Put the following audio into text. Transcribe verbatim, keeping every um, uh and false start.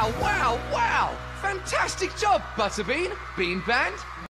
Wow, wow, wow! Fantastic job, Butterbean! Bean Band!